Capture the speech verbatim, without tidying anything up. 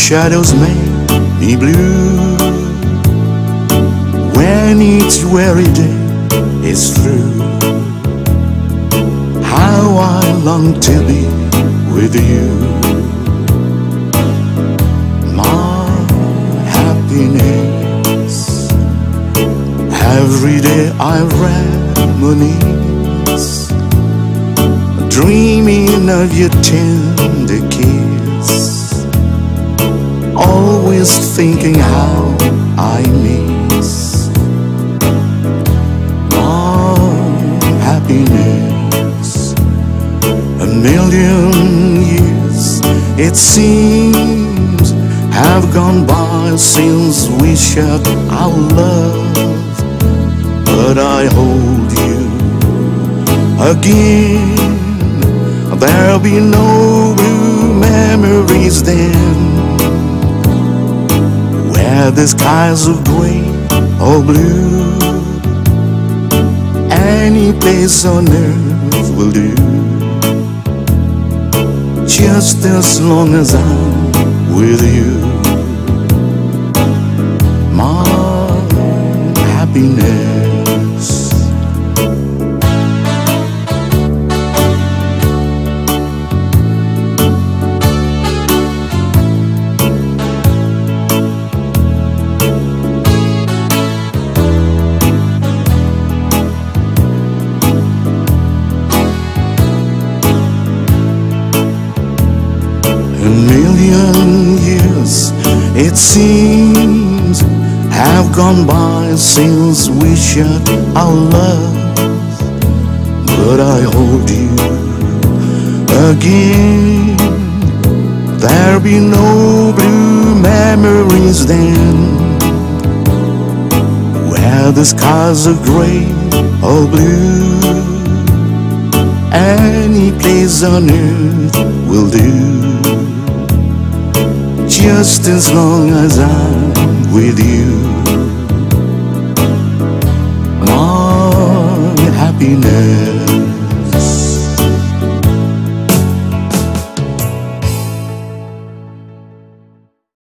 shadows make me blue when each weary day is through. How I long to be with you, my happiness. Every day I reminisce, dreaming of your tender kiss, always thinking how I miss my happiness. A million years, it seems, have gone by since we shared our love, but I hold you again. There'll be no blue memories then, where the skies are gray or blue. Any place on earth will do, just as long as I'm with you. My happiness. A million years, it seems, have gone by since we shared our love, but I hold you again. There'll be no blue memories then, where the skies are gray or blue. Any place on earth will do, just as long as I'm with you.